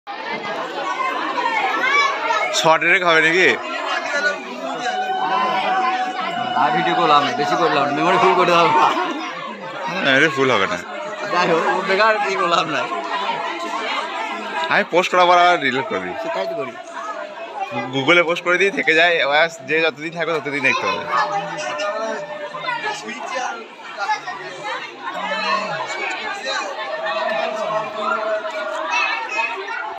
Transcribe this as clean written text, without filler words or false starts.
Short rake হবে নাকি? আর video করলাম না, বেশি করলাম, মেমোরি ফুল করে দাও। আরে ফুল হবে না, যাই হোক বেকার কি করলাম না। আমি পোস্ট করার পর আবার ডিলিট করে দিই, সেটাই তো করি। গুগলে পোস্ট করে দিই, থেকে যায়, যে যতদিন থাকবে ততদিন দেখতে হবে।